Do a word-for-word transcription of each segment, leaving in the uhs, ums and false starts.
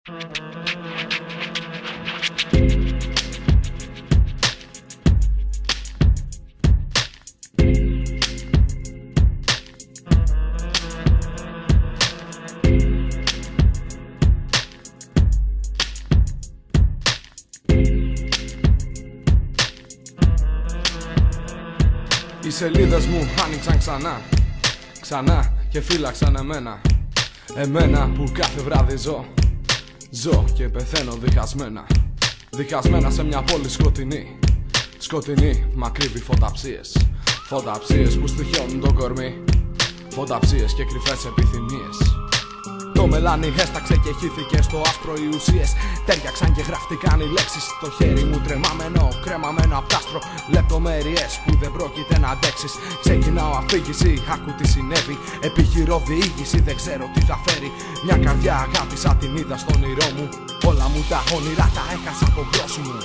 Οι σελίδες μου άνοιξαν ξανά, ξανά και φύλαξαν εμένα. Εμένα που κάθε βράδυ ζω, ζω και πεθαίνω διχασμένα. Διχασμένα σε μια πόλη σκοτεινή, σκοτεινή μα κρύβει φωταψίες. Φωταψίες που στοιχιώνουν το κορμί, φωταψίες και κρυφές επιθυμίες. Το μελάνι έσταξε και χύθηκε στο άσπρο οι ουσίες. Τέριαξαν και γραφτηκαν οι λέξεις. Το χέρι μου τρεμάμενο, κρέμαμενο απ' τ' άστρο. Λεπτομέρειες που δεν πρόκειται να αντέξεις. Ξεκινάω αφήγηση, άκου τι συνέβη. Επιχειρώ διήγηση, δεν ξέρω τι θα φέρει. Μια καρδιά αγάπησα, την είδα στον όνειρό μου. Όλα μου τα όνειρα τα έχασα από γρόσου μου.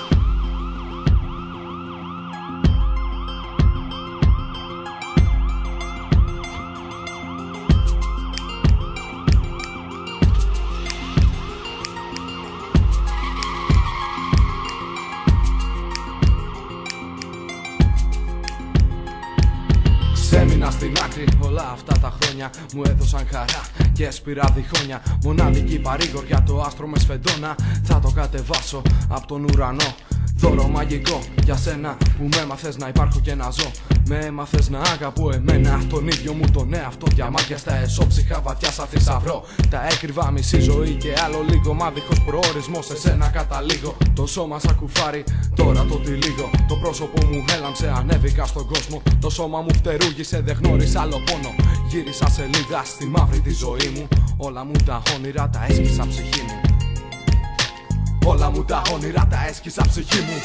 Έμεινα στην άκρη όλα αυτά τα χρόνια. Μου έδωσαν χαρά και έσπηρα διχόνια. Μοναδική παρήγορια το άστρο με σφεντόνα. Θα το κατεβάσω από τον ουρανό. Δώρο μαγικό για σένα που με έμαθες να υπάρχω και να ζω. Με έμαθες να αγαπώ εμένα, τον ίδιο μου τον εαυτό. Διαμάτια στα εσώψυχα βαθιά σαν θησαυρό. Τα έκρυβα μισή ζωή και άλλο λίγο. Μα δίχως προορισμό σε σένα καταλήγω. Το σώμα σαν κουφάρι, τώρα το τυλίγω. Το πρόσωπο μου έλαμψε, ανέβηκα στον κόσμο. Το σώμα μου φτερούγησε, δεν γνώρισα άλλο πόνο. Γύρισα σελίδα στη μαύρη τη ζωή μου. Όλα μου τα όνειρα τα έσκυσα ψυχή μου. Όλα μου τα όνειρα τα έσκυσα ψυχή μου.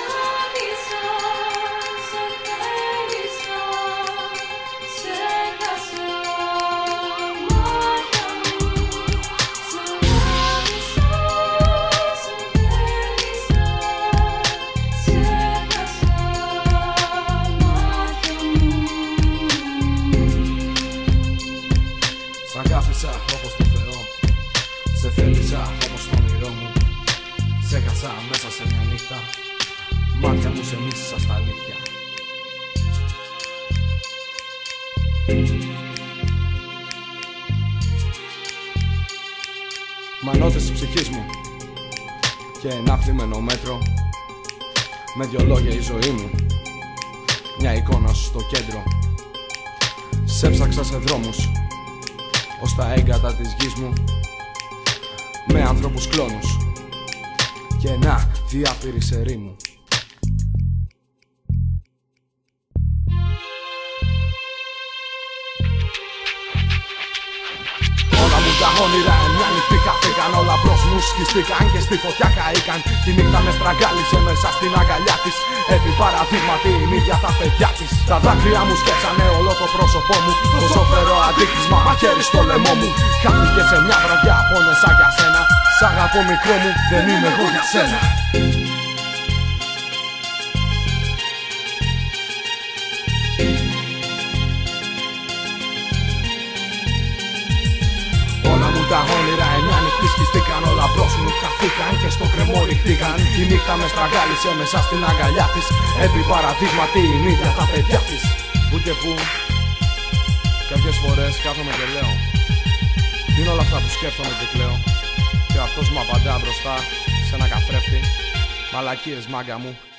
Σ' αγάπησα όπως το Θεό, σε θέλησα όπως το όνειρό μου. Σε χάσα μέσα σε μια νύχτα, μάτια μου σε μίσησα στα αλήθεια. Μανώτες της ψυχής μου και ένα θλιμμένο μέτρο. Με δυο λόγια η ζωή μου, μια εικόνα σου στο κέντρο. Σε ψάξα σε δρόμους ως τα έγκατα της γης μου, με άνθρωπους κλόνους και ένα διάπηρης ερήμου. Όλα μου τα όνειρα μια νυχτή καθήκαν. Όλα μπρος μου σκιστήκαν και στη φωτιά καήκαν. Τη νύχτα με στραγγάλισε μέσα στην αγκαλιά της. Επί παραδείγματι η ίδια τα παιδιά της. Τα δάκρυα μου σκέψανε όλο το πρόσωπό μου. Το ζώφερο αντίκρισμα, μαχαίρι στο λαιμό μου. Χάθηκε σε μια βραδιά, πόνεσα για σένα. Σ' αγαπώ μικρό μου, δεν είμαι εγώ για σένα. Όλα μου τα όνειρα εννιά νυχτή σκιστήκαν. Όλα μπρος μου χαθήκαν και στο κρεμό ρηχτήκαν. Η νύχτα με στραγγάλισε μέσα στην αγκαλιά της. Επί παραδείγματι η ίδια τα παιδιά της. Που και που κάποιες φορές κάθομαι και λέω, τι είναι όλα αυτά που σκέφτομαι και κλαίω. Και αυτός μου απαντά μπροστά σε ένα καθρέφτη, μαλακίες μάγκα μου.